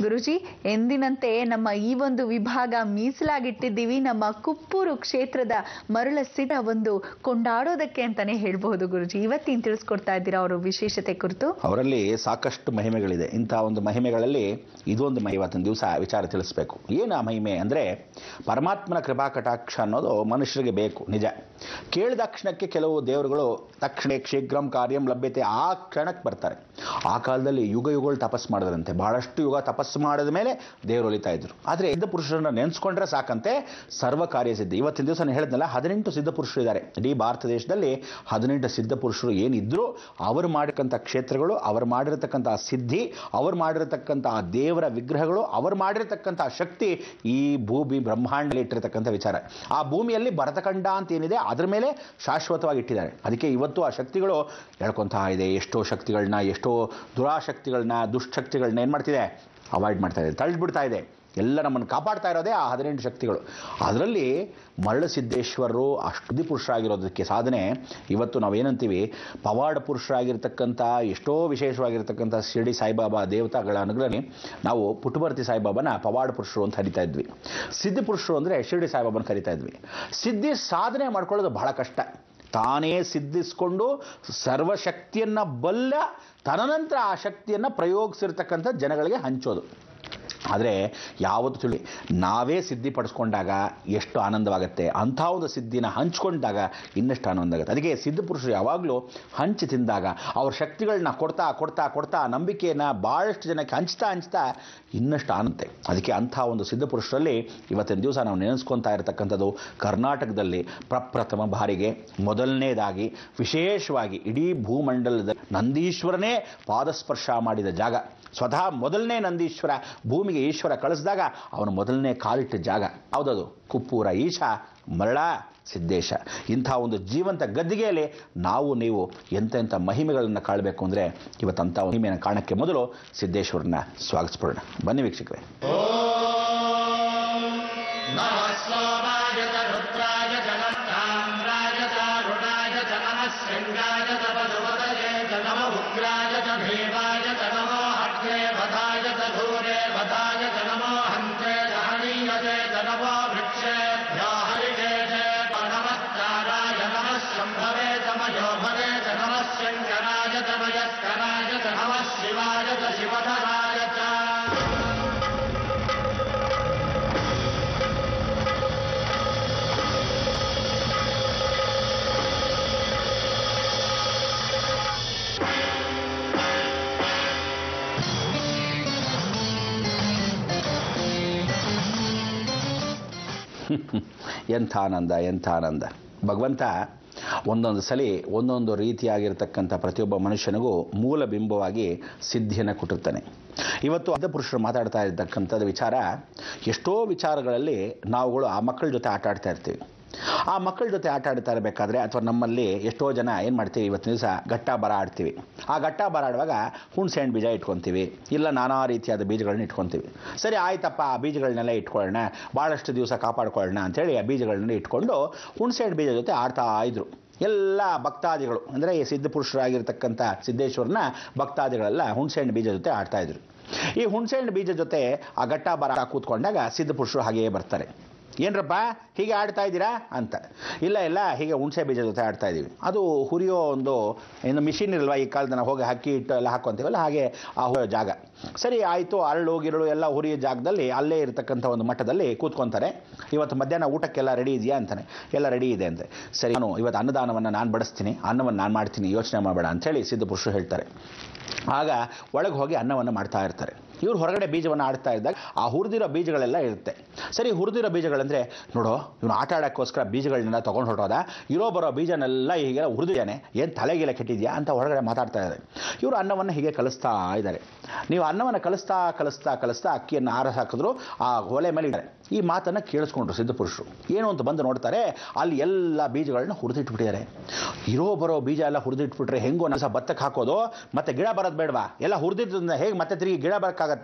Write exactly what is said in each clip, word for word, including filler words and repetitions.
ಗುರುಜಿ, ಎಂದಿನಂತೆ ನಮ್ಮ ಈ ಒಂದು ವಿಭಾಗ ಮೀಸಲಾಗಿಟ್ಟಿದ್ದೀವಿ ನಮ್ಮ ಕುಪ್ಪೂರು ಕ್ಷೇತ್ರದ ಮರಳ ಸಿದ್ಧ ಒಂದು ಕೊಂಡಾಡೋದಕ್ಕೆ ಅಂತಾನೆ ಹೇಳ್ಬಹುದು ಗುರುಜಿ. ಇವತ್ತಿನ ತಿಳಿಸ್ಕೊಡ್ತಾ ಇದ್ದೀರಾ ಅವರ ವಿಶೇಷತೆ ಕುರಿತು? ಅವರಲ್ಲಿ ಸಾಕಷ್ಟು ಮಹಿಮೆಗಳಿದೆ. ಇಂತಹ ಒಂದು ಮಹಿಮೆಗಳಲ್ಲಿ ಇದೊಂದು ಮಹಿಮೆ ಇವತ್ತಿನ ದಿವಸ ವಿಚಾರ ತಿಳಿಸ್ಬೇಕು. ಏನು ಆ ಮಹಿಮೆ ಅಂದರೆ, ಪರಮಾತ್ಮನ ಕೃಪಾ ಕಟಾಕ್ಷ ಅನ್ನೋದು ಮನುಷ್ಯರಿಗೆ ಬೇಕು, ನಿಜ. ಕೇಳಿದ ಕ್ಷಣಕ್ಕೆ ಕೆಲವು ದೇವರುಗಳು ತಕ್ಷಣ ಶೀಘ್ರಂ ಕಾರ್ಯಂ ಲಭ್ಯತೆ ಆ ಕ್ಷಣಕ್ಕೆ ಬರ್ತಾರೆ. ಆ ಕಾಲದಲ್ಲಿ ಯುಗ ಯುಗಗಳು ತಪಸ್ಸು ಮಾಡಿದ್ರಂತೆ, ಬಹಳಷ್ಟು ಯುಗ ತಪಸ್ಸು ಮಾಡಿದ ಮೇಲೆ ದೇವರು ಒಲಿತಾ ಇದ್ರು. ಆದರೆ ಸಿದ್ಧ ಪುರುಷರನ್ನ ನೆನೆಸ್ಕೊಂಡ್ರೆ ಸಾಕಂತೆ ಸರ್ವ ಕಾರ್ಯ ಸಿದ್ಧ. ಇವತ್ತಿನ ದಿವಸ ನಾನು ಹೇಳಿದ್ನಲ್ಲ, ಹದಿನೆಂಟು ಸಿದ್ಧ ಪುರುಷರು ಇದ್ದಾರೆ ಇಡೀ ಭಾರತ ದೇಶದಲ್ಲಿ. ಹದಿನೆಂಟು ಸಿದ್ಧ ಪುರುಷರು ಏನಿದ್ರು ಅವರು ಮಾಡಿರ್ತಕ್ಕಂಥ ಕ್ಷೇತ್ರಗಳು, ಅವರು ಮಾಡಿರತಕ್ಕಂಥ ಸಿದ್ಧಿ, ಅವರು ಮಾಡಿರತಕ್ಕಂಥ ದೇವರ ವಿಗ್ರಹಗಳು, ಅವರು ಮಾಡಿರತಕ್ಕಂಥ ಶಕ್ತಿ ಈ ಭೂಮಿ ಬ್ರಹ್ಮಾಂಡದಲ್ಲಿ ಇಟ್ಟಿರತಕ್ಕಂಥ ವಿಚಾರ. ಆ ಭೂಮಿಯಲ್ಲಿ ಭರತಖಂಡ ಅಂತ ಏನಿದೆ ಅದರ ಮೇಲೆ ಶಾಶ್ವತವಾಗಿ ಇಟ್ಟಿದ್ದಾರೆ. ಅದಕ್ಕೆ ಇವತ್ತು ಆ ಶಕ್ತಿಗಳು ಹೇಳ್ಕೊಂತ ಇದೆ. ಎಷ್ಟೋ ಶಕ್ತಿಗಳನ್ನ, ಎಷ್ಟೋ ದುರಾಶಕ್ತಿಗಳನ್ನ, ದುಷ್ಟಶಕ್ತಿಗಳನ್ನ ಏನು ಮಾಡ್ತಿದೆ, ಅವಾಯ್ಡ್ ಮಾಡ್ತಾ ಇದೆ, ತಳ್ಳಿಬಿಡ್ತಾ ಇದೆ. ಎಲ್ಲ ನಮ್ಮನ್ನು ಕಾಪಾಡ್ತಾ ಇರೋದೇ ಆ ಹದಿನೆಂಟು ಶಕ್ತಿಗಳು. ಅದರಲ್ಲಿ ಮರಳ ಸಿದ್ದೇಶ್ವರರು ಅಷ್ಟು ಪುರುಷರಾಗಿರೋದಕ್ಕೆ ಸಾಧನೆ. ಇವತ್ತು ನಾವೇನಂತೀವಿ, ಪವಾಡ ಪುರುಷರಾಗಿರ್ತಕ್ಕಂಥ ಎಷ್ಟೋ ವಿಶೇಷವಾಗಿರ್ತಕ್ಕಂಥ ಶಿರಡಿ ಸಾಯಿಬಾಬಾ ದೇವತಾಗಳ ಅನುಗ್ರಹಣೆ ನಾವು ಪುಟ್ಟಭರ್ತಿ ಸಾಯಿಬಾಬಾನ ಪವಾಡ ಪುರುಷರು ಅಂತ ಕರಿತಾ ಇದ್ವಿ. ಸಿದ್ಧ ಪುರುಷರು ಅಂದರೆ ಶಿರಡಿ ಸಾಯಿಬಾಬಾನ ಕರಿತಾ ಇದ್ವಿ. ಸಿದ್ಧಿ ಸಾಧನೆ ಮಾಡ್ಕೊಳ್ಳೋದು ಬಹಳ ಕಷ್ಟ. ತಾನೇ ಸಿದ್ಧಿಸ್ಕೊಂಡು ಸರ್ವಶಕ್ತಿಯನ್ನು ಬಲ್ಲ, ತದನಂತರ ಆ ಶಕ್ತಿಯನ್ನು ಪ್ರಯೋಗಿಸಿರ್ತಕ್ಕಂಥ ಜನಗಳಿಗೆ ಹಂಚೋದು. ಆದರೆ ಯಾವತ್ತು ತಿಳಿ ನಾವೇ ಸಿದ್ಧಿ ಪಡಿಸ್ಕೊಂಡಾಗ ಎಷ್ಟು ಆನಂದವಾಗುತ್ತೆ, ಅಂಥ ಒಂದು ಸಿದ್ಧಿನ ಹಂಚ್ಕೊಂಡಾಗ ಇನ್ನಷ್ಟು ಆನಂದ ಆಗುತ್ತೆ. ಅದಕ್ಕೆ ಸಿದ್ಧ ಪುರುಷರು ಯಾವಾಗಲೂ ಹಂಚಿ ತಿಂದಾಗ ಅವ್ರ ಶಕ್ತಿಗಳನ್ನ ಕೊಡ್ತಾ ಕೊಡ್ತಾ ಕೊಡ್ತಾ ನಂಬಿಕೆಯನ್ನು ಭಾಳಷ್ಟು ಜನಕ್ಕೆ ಹಂಚ್ತಾ ಹಂಚ್ತಾ ಇನ್ನಷ್ಟು ಆನಂದ. ಅದಕ್ಕೆ ಅಂಥ ಒಂದು ಸಿದ್ಧ ಪುರುಷರಲ್ಲಿ ಇವತ್ತಿನ ದಿವಸ ನಾವು ನೆನೆಸ್ಕೊತಾ ಇರತಕ್ಕಂಥದ್ದು ಕರ್ನಾಟಕದಲ್ಲಿ ಪ್ರಪ್ರಥಮ ಬಾರಿಗೆ ಮೊದಲನೇದಾಗಿ ವಿಶೇಷವಾಗಿ ಇಡೀ ಭೂಮಂಡಲದ ನಂದೀಶ್ವರನೇ ಪಾದಸ್ಪರ್ಶ ಮಾಡಿದ ಜಾಗ. ಸ್ವತಃ ಮೊದಲನೇ ನಂದೀಶ್ವರ ಭೂಮಿಗೆ ಈಶ್ವರ ಕಳಿಸಿದಾಗ ಅವನು ಮೊದಲನೇ ಕಾಲಿಟ್ಟ ಜಾಗ ಯಾವುದದು? ಕುಪ್ಪೂರ ಈಶ ಮರಳ ಸಿದ್ದೇಶ. ಇಂಥ ಒಂದು ಜೀವಂತ ಗದ್ದಿಗೆಯಲ್ಲಿ ನಾವು ನೀವು ಎಂತೆಂಥ ಮಹಿಮೆಗಳನ್ನು ಕಾಣಬೇಕು ಅಂದರೆ ಇವತ್ತಂಥ ಮಹಿಮೆಯನ್ನು ಕಾಣಕ್ಕೆ ಮೊದಲು ಸಿದ್ದೇಶ್ವರನ್ನ ಸ್ವಾಗತಿಸ್ಬಿಡೋಣ. ಬನ್ನಿ ವೀಕ್ಷಕರೇ. ಎಂಥ ಆನಂದ, ಎಂಥ ಆನಂದ. ಭಗವಂತ ಒಂದೊಂದು ಸಲ ಒಂದೊಂದು ರೀತಿಯಾಗಿರ್ತಕ್ಕಂಥ ಪ್ರತಿಯೊಬ್ಬ ಮನುಷ್ಯನಿಗೂ ಮೂಲ ಬಿಂಬವಾಗಿ ಸಿದ್ಧಿಯನ್ನು ಕೊಟ್ಟಿರ್ತಾನೆ. ಇವತ್ತು ಸಿದ್ಧ ಪುರುಷರು ಮಾತಾಡ್ತಾ ಇರ್ತಕ್ಕಂಥದ್ದು ವಿಚಾರ, ಎಷ್ಟೋ ವಿಚಾರಗಳಲ್ಲಿ ನಾವುಗಳು ಆ ಮಕ್ಕಳ ಜೊತೆ ಆಟ ಆಡ್ತಾ ಇರ್ತೀವಿ. ಆ ಮಕ್ಕಳ ಜೊತೆ ಆಟ ಆಡ್ತಾ ಇರಬೇಕಾದ್ರೆ ಅಥವಾ ನಮ್ಮಲ್ಲಿ ಎಷ್ಟೋ ಜನ ಏನು ಮಾಡ್ತೀವಿ, ಇವತ್ತಿನ ದಿವಸ ಗಟ್ಟ ಬರ ಆಡ್ತೀವಿ. ಆ ಗಟ್ಟ ಬರ ಆಡುವಾಗ ಹುಣಸೆ ಹಣ್ಣು ಬೀಜ ಇಟ್ಕೊತೀವಿ, ಇಲ್ಲ ನಾನಾ ರೀತಿಯಾದ ಬೀಜಗಳನ್ನ ಇಟ್ಕೊತೀವಿ. ಸರಿ ಆಯ್ತಪ್ಪ, ಆ ಬೀಜಗಳನ್ನೆಲ್ಲ ಇಟ್ಕೊಳ್ಳೋಣ, ಭಾಳಷ್ಟು ದಿವಸ ಕಾಪಾಡ್ಕೊಳ್ಳೋಣ ಅಂಥೇಳಿ ಆ ಬೀಜಗಳನ್ನ ಇಟ್ಕೊಂಡು ಹುಣಸೆ ಹಣ್ಣು ಬೀಜ ಜೊತೆ ಆಡ್ತಾ ಇದ್ರು ಎಲ್ಲ ಭಕ್ತಾದಿಗಳು. ಅಂದರೆ ಈ ಸಿದ್ಧ ಪುರುಷರಾಗಿರ್ತಕ್ಕಂಥ ಸಿದ್ದೇಶ್ವರನ ಭಕ್ತಾದಿಗಳೆಲ್ಲ ಹುಣಸೆ ಹಣ್ಣು ಬೀಜ ಜೊತೆ ಆಡ್ತಾ ಇದ್ರು. ಈ ಹುಣಸೆ ಹಣ್ಣು ಬೀಜ ಜೊತೆ ಆ ಗಟ್ಟ ಬರ ಕೂತ್ಕೊಂಡಾಗ ಸಿದ್ಧ ಪುರುಷರು ಹಾಗೆಯೇ ಬರ್ತಾರೆ. ಏನರಪ್ಪ ಹೀಗೆ ಆಡ್ತಾ ಇದ್ದೀರಾ ಅಂತ. ಇಲ್ಲ ಇಲ್ಲ ಹೀಗೆ ಹುಣಸೆ ಬೀಜ ಜೊತೆ ಆಡ್ತಾ ಇದ್ದೀವಿ. ಅದು ಹುರಿಯೋ ಒಂದು ಏನು ಮಿಷಿನ್ ಇರಲ್ವ ಈ ಕಾಲದ, ನಾವು ಹೋಗಿ ಅಕ್ಕಿ ಇಟ್ಟು ಎಲ್ಲ ಹಾಕ್ಕೊಂತೀವಲ್ಲ, ಹಾಗೆ ಆ ಜಾಗ. ಸರಿ ಆಯಿತು, ಅರಳು ಗಿರಳು ಎಲ್ಲ ಹುರಿಯೋ ಜಾಗದಲ್ಲಿ ಅಲ್ಲೇ ಇರತಕ್ಕಂಥ ಒಂದು ಮಟ್ಟದಲ್ಲಿ ಕೂತ್ಕೊತಾರೆ. ಇವತ್ತು ಮಧ್ಯಾಹ್ನ ಊಟಕ್ಕೆಲ್ಲ ರೆಡಿ ಇದೆಯಾ ಅಂತಾನೆ. ಎಲ್ಲ ರೆಡಿ ಇದೆ ಅಂತೆ. ಸರಿ, ನಾನು ಇವತ್ತು ಅನ್ನದಾನವನ್ನು ನಾನು ಬಡಿಸ್ತೀನಿ, ಅನ್ನವನ್ನು ನಾನು ಮಾಡ್ತೀನಿ, ಯೋಚನೆ ಮಾಡಬೇಡ ಅಂಥೇಳಿ ಸಿದ್ಧ ಪುರುಷರು ಹೇಳ್ತಾರೆ. ಆಗ ಒಳಗೆ ಹೋಗಿ ಅನ್ನವನ್ನು ಮಾಡ್ತಾ ಇರ್ತಾರೆ. ಇವ್ರು ಹೊರಗಡೆ ಬೀಜವನ್ನು ಆಡ್ತಾ ಇದ್ದಾಗ ಆ ಹುರಿದಿರೋ ಬೀಜಗಳೆಲ್ಲ ಇರುತ್ತೆ. ಸರಿ, ಹುರಿದಿರೋ ಬೀಜಗಳಂದರೆ ನೋಡೋ ಇವನು ಆಟ ಆಡೋಕ್ಕೋಸ್ಕರ ಬೀಜಗಳನ್ನೆಲ್ಲ ತೊಗೊಂಡು ಹೊರಟೋದ, ಇರೋ ಬರೋ ಬೀಜನೆಲ್ಲ ಹೀಗೆಲ್ಲ ಹುರಿದಿದ್ದಾನೆ, ಏನು ತಲೆಗೆಲ್ಲ ಕೆಟ್ಟಿದೆಯಾ ಅಂತ ಹೊರಗಡೆ ಮಾತಾಡ್ತಾ ಇದ್ದಾರೆ. ಇವರು ಅನ್ನವನ್ನು ಹೀಗೆ ಕಲಿಸ್ತಾ ಇದ್ದಾರೆ. ನೀವು ಅನ್ನವನ್ನು ಕಲಿಸ್ತಾ ಕಲಿಸ್ತಾ ಕಲಿಸ್ತಾ ಅಕ್ಕಿಯನ್ನು ಆರ ಹಾಕಿದ್ರು ಆ ಒಲೆ ಮೇಲೆ ಇದ್ದಾರೆ. ಈ ಮಾತನ್ನು ಕೇಳಿಸ್ಕೊಂಡ್ರು ಸಿದ್ಧ ಪುರುಷರು. ಏನು ಅಂತ ಬಂದು ನೋಡ್ತಾರೆ, ಅಲ್ಲಿ ಎಲ್ಲ ಬೀಜಗಳನ್ನ ಹುರಿದಿಟ್ಬಿಟ್ಟಿದ್ದಾರೆ. ಇರೋ ಬರೋ ಬೀಜ ಎಲ್ಲ ಹುರಿದಿಟ್ಬಿಟ್ರೆ ಹೆಂಗೋ ನಸ ಭತ್ತಕ್ಕೆ ಹಾಕೋದು, ಮತ್ತೆ ಗಿಡ ಬರೋದು ಬೇಡವಾ? ಎಲ್ಲ ಹುರಿದಿದ್ದರಿಂದ ಹೇಗೆ ಮತ್ತೆ ತಿರುಗಿ ಗಿಡ ಬರೋಕ್ಕಾಗತ್ತೆ?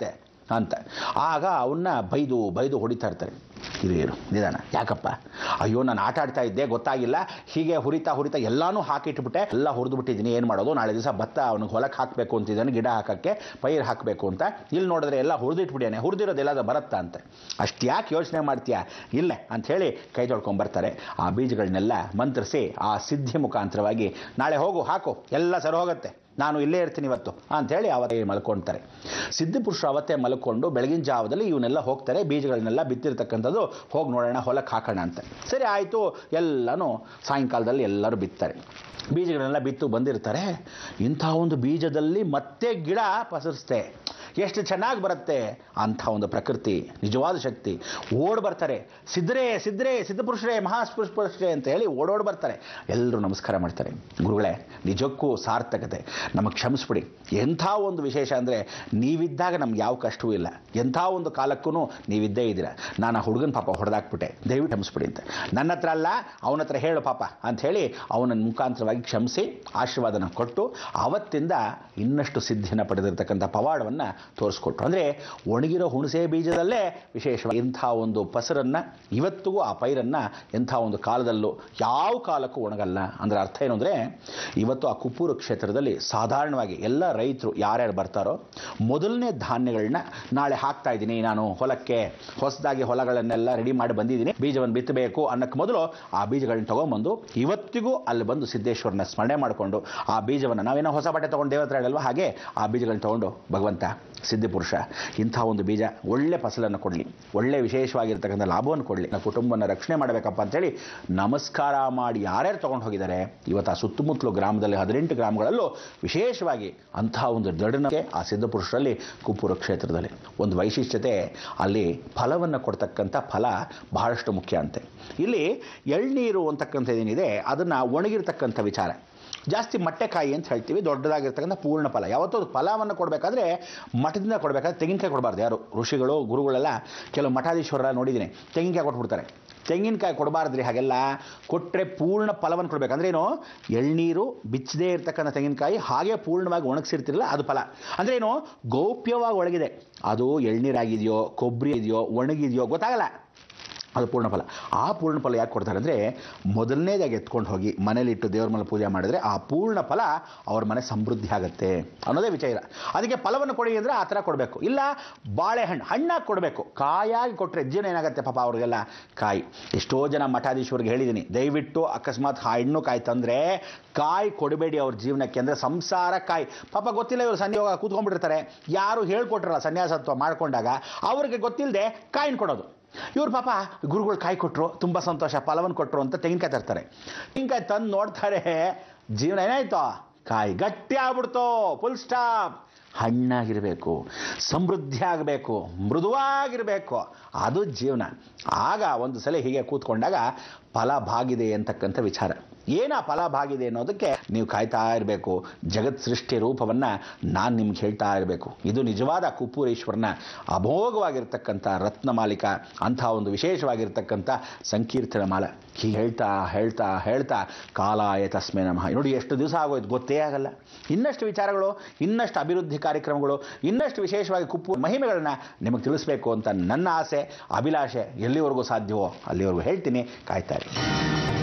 ಅಂತ. ಆಗ ಅವನ್ನ ಬೈದು ಬೈದು ಹೊಡಿತಾ ಇರ್ತಾರೆ. ಹಿರಿಯರು ನಿಧಾನ, ಯಾಕಪ್ಪ, ಅಯ್ಯೋ ನಾನು ಆಟ ಆಡ್ತಾ ಇದ್ದೆ ಗೊತ್ತಾಗಿಲ್ಲ, ಹೀಗೆ ಹುರಿತಾ ಹುರಿತಾ ಎಲ್ಲಾನು ಹಾಕಿಟ್ಬಿಟ್ಟೆ, ಎಲ್ಲ ಹುರಿದು ಬಿಟ್ಟಿದ್ದೀನಿ, ಏನು ಮಾಡೋದು, ನಾಳೆ ದಿವಸ ಭತ್ತ ಅವನಿಗೆ ಹೊಲಕ್ಕೆ ಹಾಕಬೇಕು ಅಂತಿದ್ದಾನೆ, ಗಿಡ ಹಾಕೋಕ್ಕೆ ಪೈರು ಹಾಕಬೇಕು ಅಂತ. ಇಲ್ಲಿ ನೋಡಿದ್ರೆ ಎಲ್ಲ ಹುರಿದಿಟ್ಬಿಡ್ಯಾನೆ, ಹುರಿದಿರೋದೆಲ್ಲ ಬರುತ್ತಾ ಅಂತ. ಅಷ್ಟು ಯಾಕೆ ಯೋಚನೆ ಮಾಡ್ತೀಯಾ, ಇಲ್ಲೇ ಅಂಥೇಳಿ ಕೈ ತೊಳ್ಕೊಂಬರ್ತಾರೆ. ಆ ಬೀಜಗಳನ್ನೆಲ್ಲ ಮಂತ್ರಿಸಿ ಆ ಸಿದ್ಧಿ ಮುಖಾಂತರವಾಗಿ ನಾಳೆ ಹೋಗು ಹಾಕು, ಎಲ್ಲ ಸರಿ ಹೋಗುತ್ತೆ, ನಾನು ಇಲ್ಲೇ ಇರ್ತೀನಿ ಇವತ್ತು ಅಂಥೇಳಿ ಅವತ್ತೇ ಮಲ್ಕೊಳ್ತಾರೆ. ಸಿದ್ಧಪುರುಷರು ಅವತ್ತೇ ಮಲ್ಕೊಂಡು ಬೆಳಗಿನ ಜಾವದಲ್ಲಿ ಇವನ್ನೆಲ್ಲ ಹೋಗ್ತಾರೆ, ಬೀಜಗಳನ್ನೆಲ್ಲ ಬಿತ್ತಿರ್ತಕ್ಕಂಥದ್ದು ಹೋಗಿ ನೋಡೋಣ, ಹೊಲಕ್ಕೆ ಹಾಕೋಣ ಅಂತ. ಸರಿ ಆಯಿತು, ಎಲ್ಲನೂ ಸಾಯಂಕಾಲದಲ್ಲಿ ಎಲ್ಲರೂ ಬಿತ್ತಾರೆ. ಬೀಜಗಳನ್ನೆಲ್ಲ ಬಿತ್ತು ಬಂದಿರ್ತಾರೆ. ಇಂಥ ಒಂದು ಬೀಜದಲ್ಲಿ ಮತ್ತೆ ಗಿಡ ಪಸರಿಸ್ತೆ, ಎಷ್ಟು ಚೆನ್ನಾಗಿ ಬರುತ್ತೆ ಅಂಥ ಒಂದು ಪ್ರಕೃತಿ, ನಿಜವಾದ ಶಕ್ತಿ. ಓಡ್ ಬರ್ತಾರೆ, ಸಿದ್ಧರೇ ಸಿದ್ಧರೇ ಸಿದ್ಧಪುರುಷರೇ ಮಹಾಪುರುಷರೇ ಅಂತ ಹೇಳಿ ಓಡೋಡ್ ಬರ್ತಾರೆ. ಎಲ್ಲರೂ ನಮಸ್ಕಾರ ಮಾಡ್ತಾರೆ. ಗುರುಗಳೇ, ನಿಜಕ್ಕೂ ಸಾರ್ಥಕತೆ, ನಮಗೆ ಕ್ಷಮಿಸ್ಬಿಡಿ. ಎಂಥ ಒಂದು ವಿಶೇಷ ಅಂದರೆ ನೀವಿದ್ದಾಗ ನಮ್ಗೆ ಯಾವ ಕಷ್ಟವೂ ಇಲ್ಲ, ಎಂಥ ಒಂದು ಕಾಲಕ್ಕೂ ನೀವಿದ್ದೇ ಇದ್ದೀರ. ನಾನು ಆ ಹುಡುಗನ ಪಾಪ ಹೊಡೆದಾಕ್ಬಿಟ್ಟೆ, ದಯವಿಟ್ಟು ಕ್ಷಮಿಸ್ಬಿಡಿ ಅಂತ. ನನ್ನ ಹತ್ರ ಅಲ್ಲ, ಅವನ ಹತ್ರ ಹೇಳು ಪಾಪ ಅಂಥೇಳಿ ಅವನ ಮುಖಾಂತರವಾಗಿ ಕ್ಷಮಿಸಿ ಆಶೀರ್ವಾದನ ಕೊಟ್ಟು ಅವತ್ತಿಂದ ಇನ್ನಷ್ಟು ಸಿದ್ಧಿಯನ್ನು ಪಡೆದಿರ್ತಕ್ಕಂಥ ಪವಾಡವನ್ನು ತೋರಿಸ್ಕೊಟ್ರು. ಅಂದರೆ ಒಣಗಿರೋ ಹುಣಸೆ ಬೀಜದಲ್ಲೇ ವಿಶೇಷವಾಗಿ ಇಂಥ ಒಂದು ಪಸರನ್ನು, ಇವತ್ತಿಗೂ ಆ ಪೈರನ್ನು ಎಂಥ ಒಂದು ಕಾಲದಲ್ಲೂ ಯಾವ ಕಾಲಕ್ಕೂ ಒಣಗಲ್ಲ. ಅಂದರೆ ಅರ್ಥ ಏನು ಅಂದರೆ, ಇವತ್ತು ಆ ಕುಪ್ಪೂರು ಕ್ಷೇತ್ರದಲ್ಲಿ ಸಾಧಾರಣವಾಗಿ ಎಲ್ಲ ರೈತರು ಯಾರ್ಯಾರು ಬರ್ತಾರೋ ಮೊದಲನೇ ಧಾನ್ಯಗಳನ್ನ ನಾಳೆ ಹಾಕ್ತಾ ಇದ್ದೀನಿ, ನಾನು ಹೊಲಕ್ಕೆ ಹೊಸದಾಗಿ ಹೊಲಗಳನ್ನೆಲ್ಲ ರೆಡಿ ಮಾಡಿ ಬಂದಿದ್ದೀನಿ, ಬೀಜವನ್ನು ಬಿತ್ತಬೇಕು ಅನ್ನೋಕ್ಕೆ ಮೊದಲು ಆ ಬೀಜಗಳನ್ನ ತೊಗೊಂಬಂದು ಇವತ್ತಿಗೂ ಅಲ್ಲಿ ಬಂದು ಸಿದ್ದೇಶ್ವರನ ಸ್ಮರಣೆ ಮಾಡಿಕೊಂಡು ಆ ಬೀಜವನ್ನು, ನಾವೇನೋ ಹೊಸ ಬಟ್ಟೆ ತೊಗೊಂಡು ದೇವತ್ರ ಹೇಳಲ್ವ, ಹಾಗೆ ಆ ಬೀಜಗಳನ್ನ ತೊಗೊಂಡು ಭಗವಂತ ಸಿದ್ಧಪುರುಷ ಇಂಥ ಒಂದು ಬೀಜ ಒಳ್ಳೆ ಫಸಲನ್ನು ಕೊಡಲಿ, ಒಳ್ಳೆ ವಿಶೇಷವಾಗಿರ್ತಕ್ಕಂಥ ಲಾಭವನ್ನು ಕೊಡಲಿ, ನಮ್ಮ ಕುಟುಂಬನ ರಕ್ಷಣೆ ಮಾಡಬೇಕಪ್ಪ ಅಂತೇಳಿ ನಮಸ್ಕಾರ ಮಾಡಿ ಯಾರ್ಯಾರು ತೊಗೊಂಡು ಹೋಗಿದ್ದಾರೆ. ಇವತ್ತು ಆ ಸುತ್ತಮುತ್ತಲು ಗ್ರಾಮದಲ್ಲಿ ಹದಿನೆಂಟು ಗ್ರಾಮಗಳಲ್ಲೂ ವಿಶೇಷವಾಗಿ ಅಂಥ ಒಂದು ದೃಢನಕ್ಕೆ ಆ ಸಿದ್ಧಪುರುಷರಲ್ಲಿ ಕುಪ್ಪೂರು ಕ್ಷೇತ್ರದಲ್ಲಿ ಒಂದು ವೈಶಿಷ್ಟ್ಯತೆ, ಅಲ್ಲಿ ಫಲವನ್ನು ಕೊಡ್ತಕ್ಕಂಥ ಫಲ ಬಹಳಷ್ಟು ಮುಖ್ಯ ಅಂತೆ. ಇಲ್ಲಿ ಎಳ್ನೀರು ಅಂತಕ್ಕಂಥದ್ದೇನಿದೆ ಅದನ್ನು ಒಣಗಿರ್ತಕ್ಕಂಥ ವಿಚಾರ. ಜಾಸ್ತಿ ಮಟ್ಟೆಕಾಯಿ ಅಂತ ಹೇಳ್ತೀವಿ, ದೊಡ್ಡದಾಗಿರ್ತಕ್ಕಂಥ ಪೂರ್ಣ ಫಲ. ಯಾವತ್ತೂ ಫಲವನ್ನು ಕೊಡಬೇಕಾದ್ರೆ ಮಠದಿಂದ ಕೊಡಬೇಕಾದ್ರೆ ತೆಂಗಿನಕಾಯಿ ಕೊಡಬಾರ್ದು. ಯಾರು ಋಷಿಗಳು ಗುರುಗಳೆಲ್ಲ ಕೆಲವು ಮಠಾಧೀಶ್ವರ ನೋಡಿದ್ದೀನಿ, ತೆಂಗಿನಕಾಯಿ ಕೊಟ್ಬಿಡ್ತಾರೆ. ತೆಂಗಿನಕಾಯಿ ಕೊಡಬಾರ್ದ್ರಿ, ಹಾಗೆಲ್ಲ ಕೊಟ್ಟರೆ ಪೂರ್ಣ ಫಲವನ್ನು ಕೊಡಬೇಕಂದ್ರೆ ಏನು, ಎಳ್ನೀರು ಬಿಚ್ಚದೇ ಇರ್ತಕ್ಕಂಥ ತೆಂಗಿನಕಾಯಿ ಹಾಗೆ ಪೂರ್ಣವಾಗಿ ಒಣಗಿಸಿರ್ತಿರಲ್ಲ ಅದು ಫಲ. ಅಂದ್ರೆ ಏನು, ಗೌಪ್ಯವಾಗಿ ಒಳಗಿದೆ, ಅದು ಎಳ್ನೀರಾಗಿದೆಯೋ ಕೊಬ್ಬರಿ ಇದೆಯೋ ಒಣಗಿದೆಯೋ ಗೊತ್ತಾಗಲ್ಲ, ಅದು ಪೂರ್ಣ ಫಲ. ಆ ಪೂರ್ಣ ಫಲ ಯಾಕೆ ಕೊಡ್ತಾರೆ ಅಂದರೆ, ಮೊದಲನೇದಾಗಿ ಎತ್ಕೊಂಡು ಹೋಗಿ ಮನೇಲಿಟ್ಟು ದೇವ್ರ ಮೇಲೆ ಪೂಜೆ ಮಾಡಿದ್ರೆ ಆ ಪೂರ್ಣ ಫಲ ಅವ್ರ ಮನೆ ಸಮೃದ್ಧಿ ಆಗುತ್ತೆ ಅನ್ನೋದೇ ವಿಚಾರ. ಅದಕ್ಕೆ ಫಲವನ್ನು ಕೊಡಿ ಅಂದರೆ ಆ ಥರ ಕೊಡಬೇಕು. ಇಲ್ಲ ಬಾಳೆಹಣ್ಣು ಹಣ್ಣಾಗಿ ಕೊಡಬೇಕು, ಕಾಯಾಗಿ ಕೊಟ್ಟರೆ ಜೀವನ ಏನಾಗುತ್ತೆ ಪಾಪ ಅವ್ರಿಗೆಲ್ಲ. ಕಾಯಿ ಎಷ್ಟೋ ಜನ ಮಠಾಧೀಶ್ವರಿಗೆ ಹೇಳಿದ್ದೀನಿ, ದಯವಿಟ್ಟು ಅಕಸ್ಮಾತ್ ಹಣ್ಣು ಕಾಯಿ ತಂದರೆ ಕಾಯಿ ಕೊಡಬೇಡಿ ಅವ್ರ ಜೀವನಕ್ಕೆ. ಅಂದರೆ ಸಂಸಾರ ಕಾಯಿ ಪಾಪ ಗೊತ್ತಿಲ್ಲ, ಇವರು ಸನ್ಯಾಸ ಕೂತ್ಕೊಂಡ್ಬಿಟ್ಟಿರ್ತಾರೆ, ಯಾರು ಹೇಳ್ಕೊಟ್ರಲ್ಲ ಸನ್ಯಾಸತ್ವ ಮಾಡ್ಕೊಂಡಾಗ ಅವ್ರಿಗೆ ಗೊತ್ತಿಲ್ಲದೆ ಕಾಯಿನ ಕೊಡೋದು. ಇವ್ರು ಪಾಪ ಗುರುಗಳು ಕಾಯಿ ಕೊಟ್ಟರು, ತುಂಬ ಸಂತೋಷ, ಫಲವನ್ನು ಕೊಟ್ಟರು ಅಂತ ತೆಂಗಿನಕಾಯಿ ತರ್ತಾರೆ. ತೆಂಗಿನಕಾಯಿ ತಂದು ನೋಡ್ತಾರೆ, ಜೀವನ ಏನಾಯ್ತು, ಕಾಯಿ ಗಟ್ಟಿ ಆಗ್ಬಿಡ್ತು, ಫುಲ್ ಸ್ಟಾಪ್. ಹಣ್ಣಾಗಿರಬೇಕು, ಸಮೃದ್ಧಿ ಆಗಬೇಕು, ಮೃದುವಾಗಿರಬೇಕು, ಅದು ಜೀವನ. ಆಗ ಒಂದು ಸಲ ಹೀಗೆ ಕೂತ್ಕೊಂಡಾಗ ಫಲ ಭಾಗಿದೆ ಅಂತಕ್ಕಂಥ ವಿಚಾರ. ಏನ ಫಲ ಭಾಗಿದೆ ಅನ್ನೋದಕ್ಕೆ ನೀವು ಕಾಯ್ತಾ ಇರಬೇಕು. ಜಗತ್ ಸೃಷ್ಟಿ ರೂಪವನ್ನು ನಾನು ನಿಮ್ಗೆ ಹೇಳ್ತಾ ಇರಬೇಕು. ಇದು ನಿಜವಾದ ಕುಪ್ಪೂರೇಶ್ವರನ ಅಮೋಘವಾಗಿರ್ತಕ್ಕಂಥ ರತ್ನಮಾಲಿಕ, ಅಂಥ ಒಂದು ವಿಶೇಷವಾಗಿರ್ತಕ್ಕಂಥ ಸಂಕೀರ್ತನ ಮಾಲ. ಹೀಗೆ ಹೇಳ್ತಾ ಹೇಳ್ತಾ ಹೇಳ್ತಾ ಕಾಲಾಯ ತಸ್ಮೈ ನಮಃ. ನೋಡಿ ಎಷ್ಟು ದಿವಸ ಆಗೋಯ್ತು ಗೊತ್ತೇ ಆಗಲ್ಲ. ಇನ್ನಷ್ಟು ವಿಚಾರಗಳು, ಇನ್ನಷ್ಟು ಅಭಿವೃದ್ಧಿ ಕಾರ್ಯಕ್ರಮಗಳು, ಇನ್ನಷ್ಟು ವಿಶೇಷವಾಗಿ ಕುಪ್ಪೂರು ಮಹಿಮೆಗಳನ್ನ ನಿಮಗೆ ತಿಳಿಸ್ಬೇಕು ಅಂತ ನನ್ನ ಆಸೆ, ಅಭಿಲಾಷೆ. ಎಲ್ಲಿವರೆಗೂ ಸಾಧ್ಯವೋ ಅಲ್ಲಿವರೆಗೂ ಹೇಳ್ತೀನಿ, ಕಾಯ್ತಾ ಇರಿ.